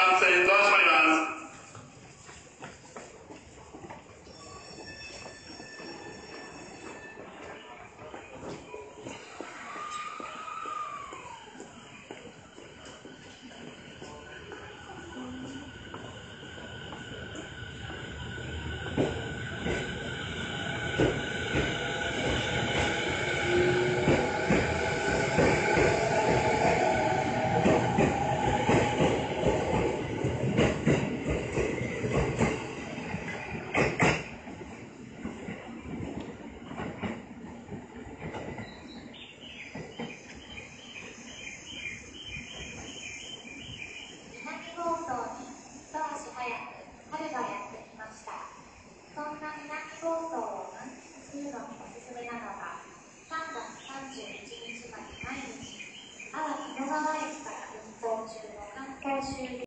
番線ドア閉まります。 南房総に一足早く春がやってきました。そんな南房総を満喫するのにおすすめなのが、3月31日まで毎日、安房鴨川駅から運行中の観光終了